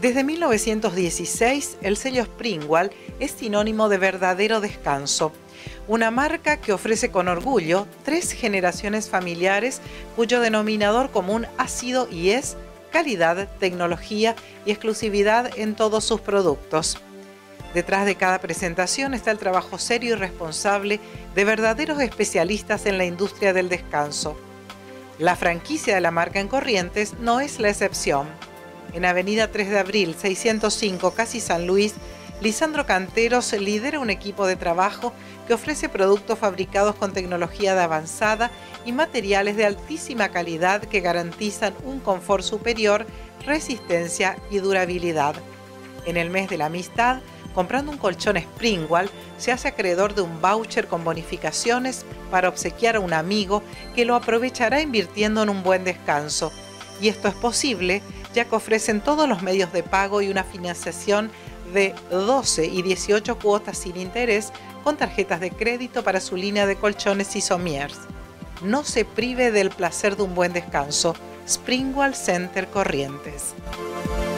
Desde 1916, el sello Springwall es sinónimo de verdadero descanso. Una marca que ofrece con orgullo 3 generaciones familiares cuyo denominador común ha sido y es calidad, tecnología y exclusividad en todos sus productos. Detrás de cada presentación está el trabajo serio y responsable de verdaderos especialistas en la industria del descanso. La franquicia de la marca en Corrientes no es la excepción. En Avenida 3 de Abril, 605, casi San Luis, Lisandro Canteros lidera un equipo de trabajo que ofrece productos fabricados con tecnología de avanzada y materiales de altísima calidad que garantizan un confort superior, resistencia y durabilidad. En el mes de la amistad, comprando un colchón Springwall, se hace acreedor de un voucher con bonificaciones para obsequiar a un amigo que lo aprovechará invirtiendo en un buen descanso. Y esto es posible, ya que ofrecen todos los medios de pago y una financiación de 12 y 18 cuotas sin interés con tarjetas de crédito para su línea de colchones y somiers. No se prive del placer de un buen descanso. Springwall Center Corrientes.